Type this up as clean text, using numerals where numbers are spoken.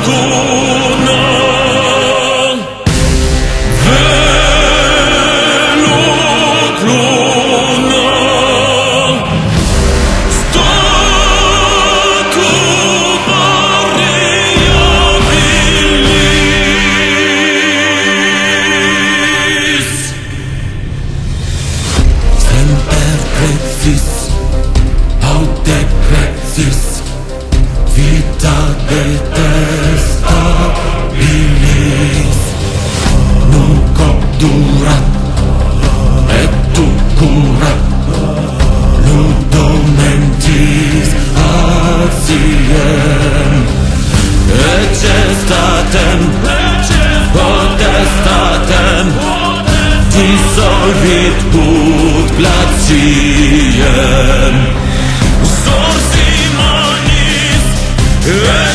fortuna velut luna sto cu Maria Vilis semper precis aude precis vita detestabilis nunc obdurat et tu curat ludomentis aciem et gestatem potestatem dissolvit ut glatiem sorsi manis